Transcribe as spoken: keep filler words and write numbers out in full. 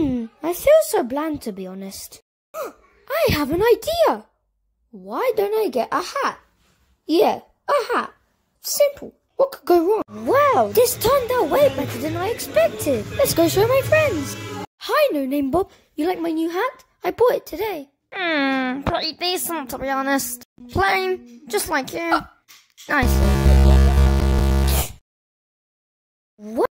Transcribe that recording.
Hmm, I feel so bland, to be honest. I have an idea. Why don't I get a hat? Yeah, a hat. Simple. What could go wrong? Wow, this turned out way better than I expected. Let's go show my friends. Hi, No Name Bob. You like my new hat? I bought it today. Hmm, pretty decent, to be honest. Plain, just like you. Nice. What?